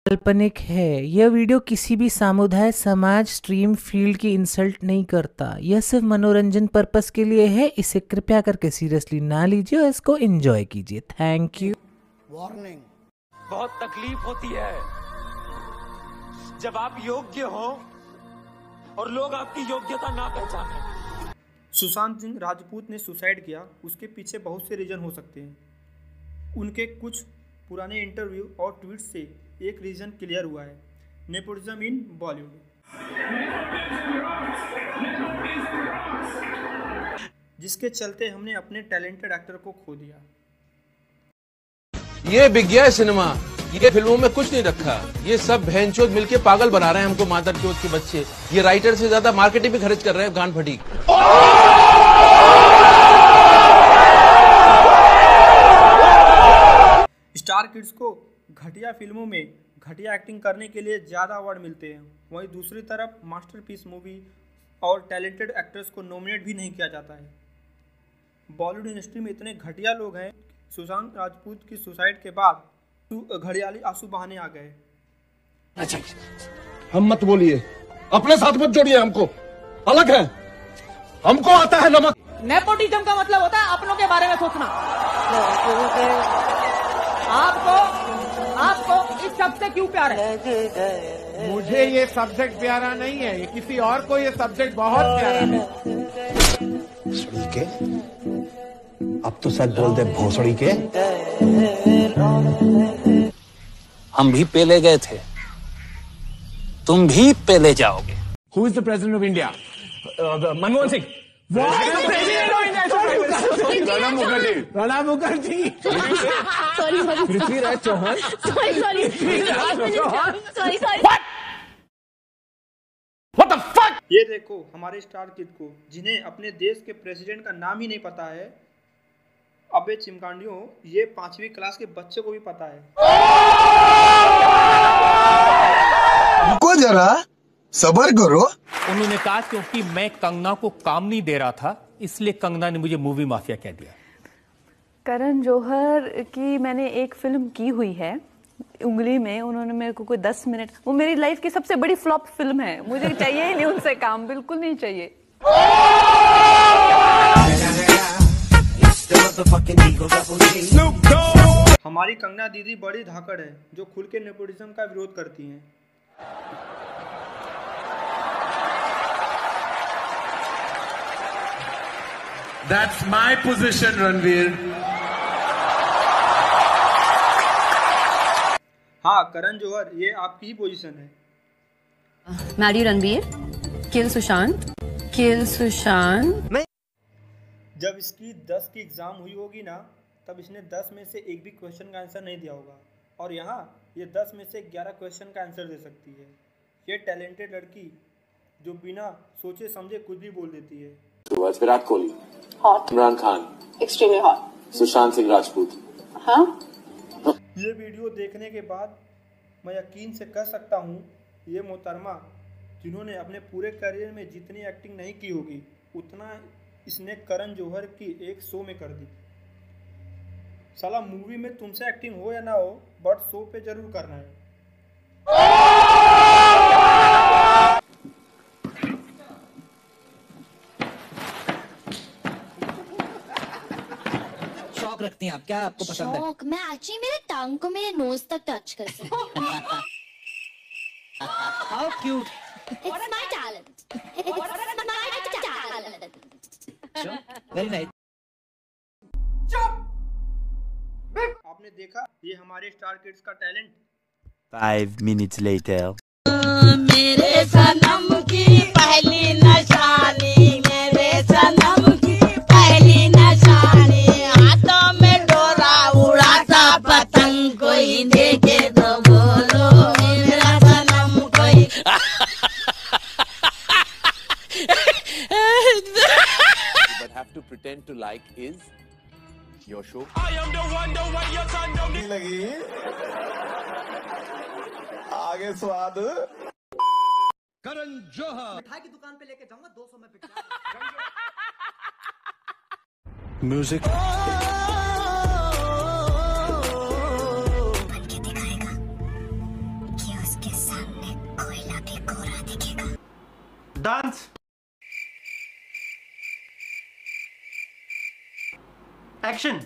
काल्पनिक है। यह वीडियो किसी भी समुदाय, समाज, स्ट्रीम, फील्ड की इंसल्ट नहीं करता। यह सिर्फ मनोरंजन पर्पस के लिए है। इसे कृपया करके सीरियसली ना लीजिए और इसको एंजॉय कीजिए। Thank you. वार्निंग। बहुत तकलीफ होती है जब आप योग्य हो और लोग आपकी योग्यता ना पहचाने। सुशांत सिंह राजपूत ने सुसाइड किया, उसके पीछे बहुत से रीजन हो सकते हैं। उनके कुछ पुराने इंटरव्यू और ट्वीट से एक रीजन क्लियर हुआ है, नेपोटिज्म इन बॉलीवुड, जिसके चलते हमने अपने टैलेंटेड एक्टर को खो दिया। ये बिक गया है सिनेमा, ये फिल्मों में कुछ नहीं रखा। ये सब बहनचोद मिलके पागल बना रहे हैं हमको, मादर चोद के बच्चे। ये राइटर से ज्यादा मार्केटिंग पे खर्च कर रहे हैं, गांड फटी। स्टार किड्स को घटिया फिल्मों में घटिया एक्टिंग करने के लिए ज़्यादा अवार्ड मिलते हैं, वहीं दूसरी तरफ मास्टरपीस मूवी और टैलेंटेड एक्टर्स को नॉमिनेट भी नहीं किया जाता है। बॉलीवुड इंडस्ट्री में इतने घटिया लोग हैं, सुशांत राजपूत की सुसाइड के बाद घड़ियाली आंसू बहाने आ गए। अच्छा, हम मत बोलिए, अपने साथ मत जोड़िए, हमको अलग है, हमको आता है नमक। नेपोटिज्म का मतलब होता है अपनों के बारे में सोचना। आपको इस शब्द से क्यों प्यार है? मुझे ये सब्जेक्ट प्यारा नहीं है, ये किसी और को ये सब्जेक्ट बहुत प्यारा है। भोसड़ी के, अब तो सच बोल दे भोसड़ी के। हम भी पेले गए थे, तुम भी पेले जाओगे। Who is the president of India? Manmohan Singh. Pranab Mukherjee. Prithviraj Chauhan. What the fuck? ये देखो हमारे स्टार किड को, जिन्हें अपने देश के प्रेसिडेंट का नाम ही नहीं पता है। अबे चिमकांडियों, ये 5वीं क्लास के बच्चे को भी पता है। रुको जरा, सब्र करो। उन्होंने कहा क्योंकि मैं कंगना को काम नहीं दे रहा था, इसलिए कंगना ने मुझे मूवी माफिया कह दिया। करण जौहर की मैंने एक फिल्म की हुई है, उंगली में। उन्होंने मेरे को कोई 10 मिनट, वो मेरी लाइफ की सबसे बड़ी फ्लॉप फिल्म है। मुझे चाहिए ही नहीं उनसे काम, बिल्कुल नहीं चाहिए। हमारी कंगना दीदी बड़ी धाकड़ है, जो खुल के नेपोटिज्म का विरोध करती हैं। That's my position, Ranveer. हाँ करण जौहर, ये आपकी ही पोजीशन है। Marry Ranveer, kill Sushant, kill Sushant. जब इसकी 10 की एग्जाम हुई होगी ना, तब इसने 10 में से एक भी क्वेश्चन का आंसर नहीं दिया होगा, और यहाँ ये 10 में से 11 क्वेश्चन का आंसर दे सकती है। ये टैलेंटेड लड़की जो बिना सोचे समझे कुछ भी बोल देती है। Virat Kohli, hot. Imran Khan, extremely hot. Sushant Singh Rajput. हाँ, ये वीडियो देखने के बाद मैं यकीन से कह सकता हूँ, ये मोहतरमा जिन्होंने अपने पूरे करियर में जितनी एक्टिंग नहीं की होगी, उतना इसने करण जौहर की एक शो में कर दी। साला मूवी में तुमसे एक्टिंग हो या ना हो, बट शो पे जरूर करना है। शौक रखती हैं आप, क्या आपको पसंद है? शौक, मैं एक्चुअली मेरे टंग को मेरे नोज तक टच कर सकती हूँ। How cute. It's my talent. It's my talent. Very nice. आपने देखा ये हमारे स्टार किड्स का टैलेंट। 5 minutes later. मेरे सनम की पहली निशानी, मेरे सनम की पहली निशानी, हाथों में डोरा उड़ाता पतंग, कोई देखे तो बोलो मेरा सनम कोई। But have to pretend to like is your show. I am the one your son don't लगी आगे स्वाद। करण जौहर। मिठाई की दुकान पे लेके जाऊंगा, 200 में बिक Music. एक्शन।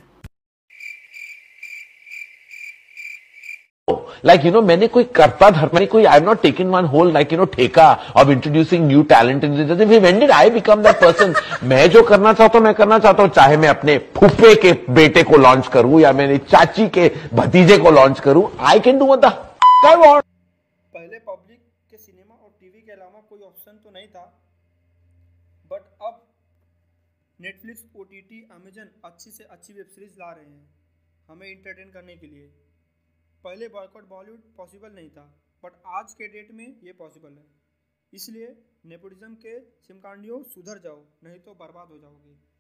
Like, मैंने कोई करता धर्म कोई, I am not taking one whole like ठेका of introducing new talent in this. When did I become that person? मैं जो करना चाहता हूं मैं करना चाहता हूं, चाहे मैं अपने फूफे के बेटे को लॉन्च करूं या मेरी चाची के भतीजे को लॉन्च करूं, I can do what the I want. पहले पब्लिक के सिनेमा और टीवी के अलावा कोई ऑप्शन तो नहीं था, बट अब नेटफ्लिक्स, OTT, अमेजन अच्छी से अच्छी वेब सीरीज ला रहे हैं हमें इंटरटेन करने के लिए। पहले बॉयकॉट बॉलीवुड पॉसिबल नहीं था, बट आज के डेट में ये पॉसिबल है। इसलिए नेपोटिज्म के सिमकांडियों सुधर जाओ, नहीं तो बर्बाद हो जाओगे।